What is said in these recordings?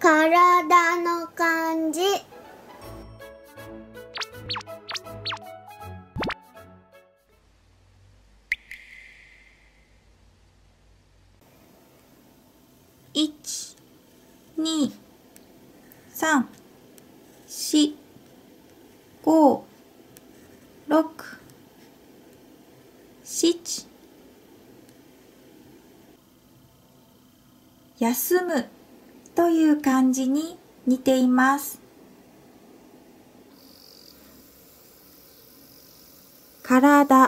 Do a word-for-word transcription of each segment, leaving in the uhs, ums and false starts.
体の感じ。 いち、に、さん、し、ご、ろく、しち。休むという漢字に似ています。体、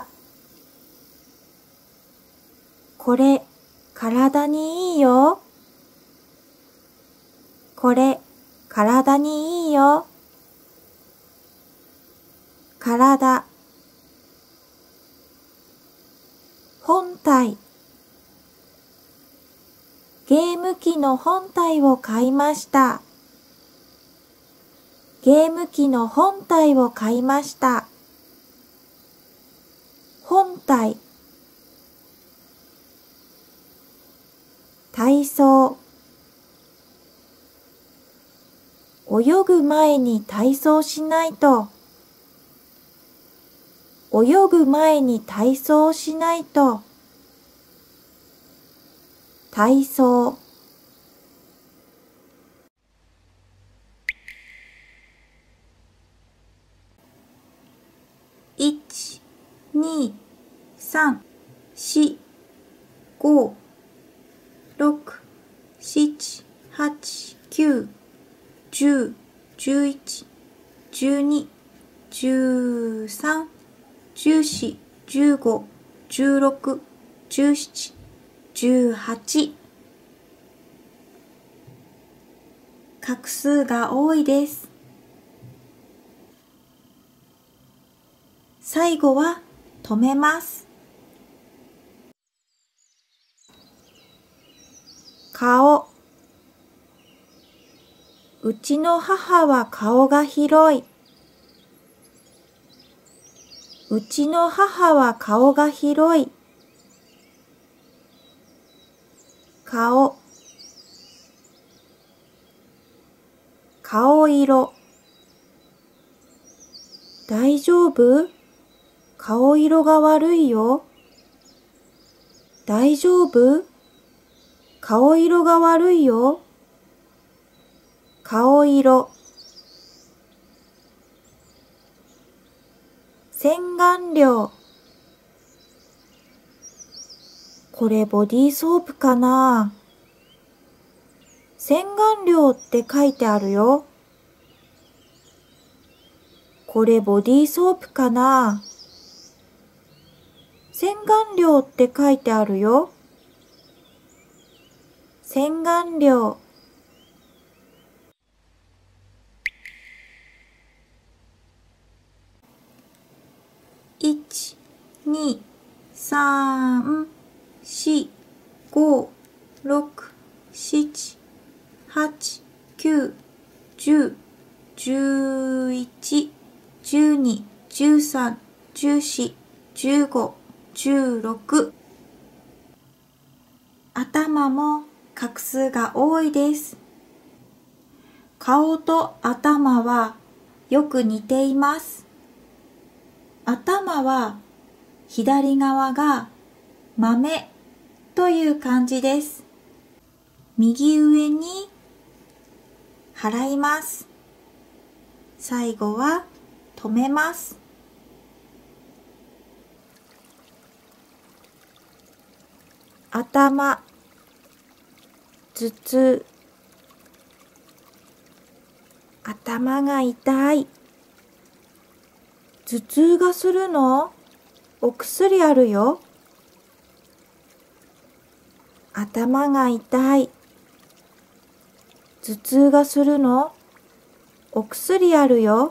これ体にいいよ。これ体にいいよ。体、本体、ゲーム機の本体を買いました。ゲーム機の本体を買いました。本体、体操、泳ぐ前に体操しないと。泳ぐ前に体操しないと。体操、いち、に、さん、し、ご、ろく、しち、はち、きゅう、じゅう、じゅういち、じゅうに、じゅうさん、じゅうよん、じゅうご、じゅうろく、じゅうなな、じゅうはち。画数が多いです。最後は止めます。顔、うちの母は顔が広い。うちの母は顔が広い。顔、顔色、大丈夫？顔色が悪いよ。大丈夫？顔色が悪いよ。顔色、洗顔料、これボディーソープかな？洗顔料って書いてあるよ。これボディーソープかな？洗顔料って書いてあるよ。洗顔料、いち、に、さん、し、ご、ろく、しち、はち、きゅう、じゅう、じゅういち、じゅうに、じゅうさん、じゅうよん、じゅうご、じゅうろく。頭も画数が多いです。顔と頭はよく似ています。頭は左側が豆という漢字です。右上に払います。最後は止めます。頭、頭痛、頭が痛い。頭痛がするの？お薬あるよ。頭が痛い。頭痛がするの？お薬あるよ。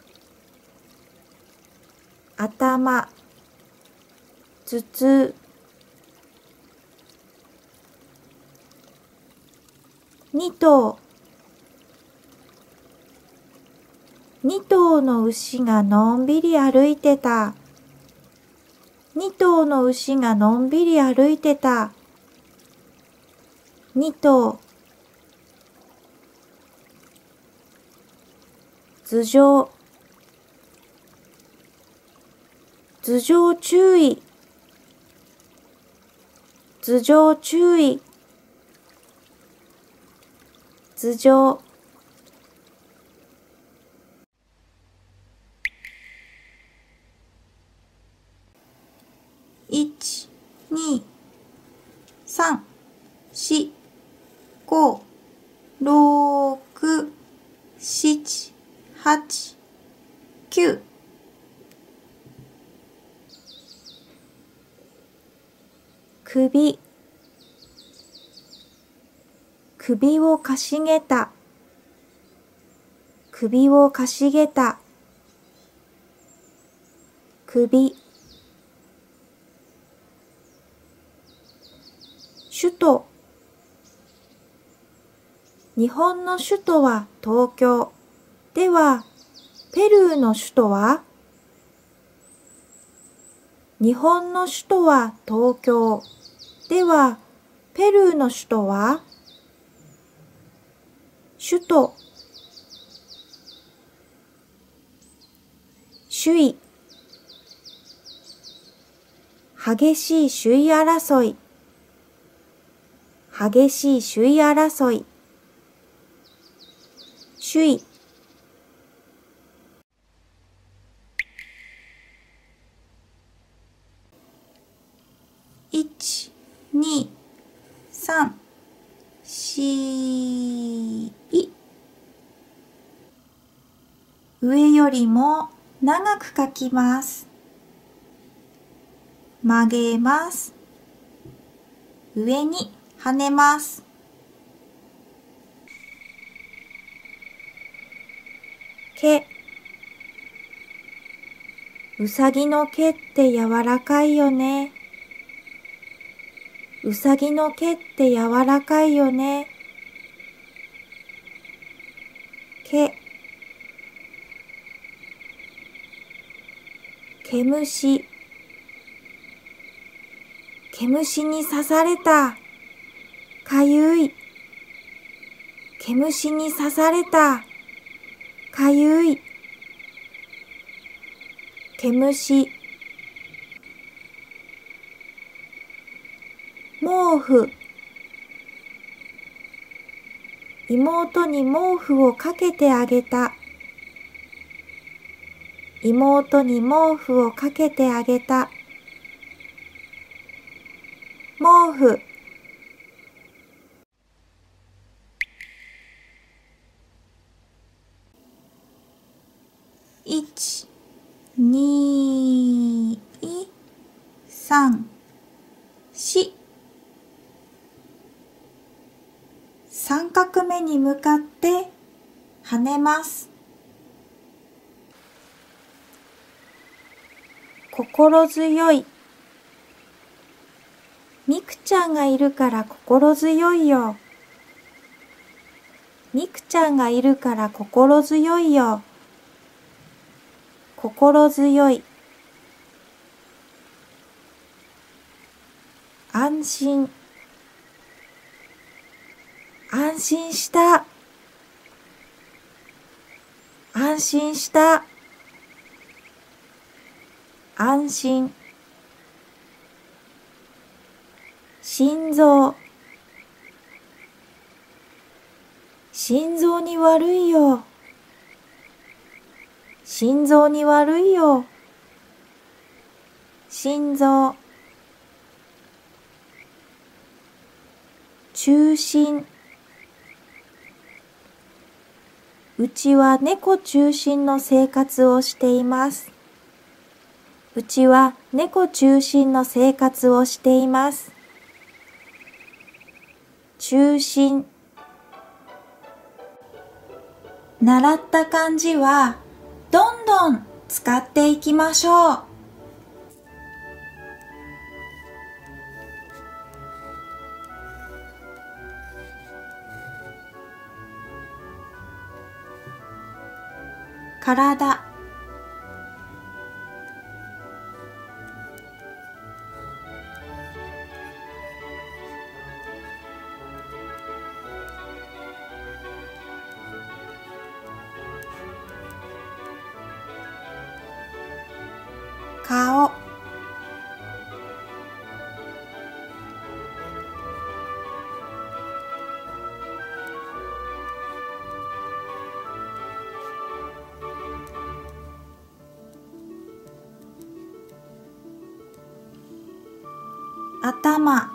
頭、頭痛。に頭、に頭の牛がのんびり歩いてた。に頭の牛がのんびり歩いてた。に頭、 頭上、頭上注意、頭上注意、頭上、いち、に、さん、し、ご、ろく、しち、はち、きゅう。首、首をかしげた、首をかしげた、首。首都、日本の首都は東京。では、ペルーの首都は？日本の首都は東京。では、ペルーの首都は？首都、首位、激しい首位争い、激しい首位争い、首位。いち、に、さん、し、上よりも長く書きます。曲げます。上に跳ねます。毛、うさぎの毛って柔らかいよね。うさぎの毛って柔らかいよね。毛、毛虫、毛虫に刺された。かゆい。毛虫に刺された。かゆい。毛虫。毛布、妹に毛布をかけてあげた。妹に毛布をかけてあげた。毛布。いち、に、さん、し。三画目に向かって跳ねます。心強い。みくちゃんがいるから心強いよ。みくちゃんがいるから心強いよ。心強い。安心。安心した。安心した。安心。心臓。心臓に悪いよ。心臓に悪いよ。心臓。中心。うちは猫中心の生活をしています。うちは猫中心の生活をしています。中心。習った漢字はどんどん使っていきましょう。体。 顔、頭、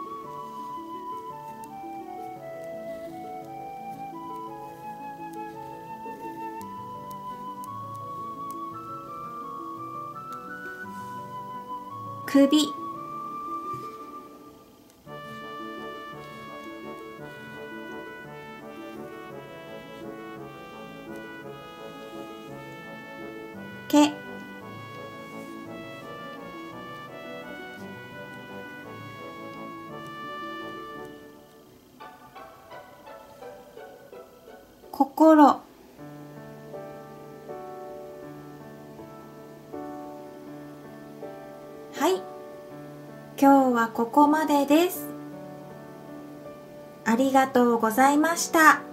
首、毛、心、はい、今日はここまでです。ありがとうございました。